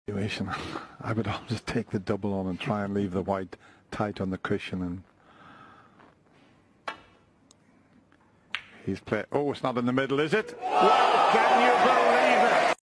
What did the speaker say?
situation. I would always take the double on and try and leave the white tight on the cushion. And he's playing. Oh, it's not in the middle, is it? Well, can you believe it?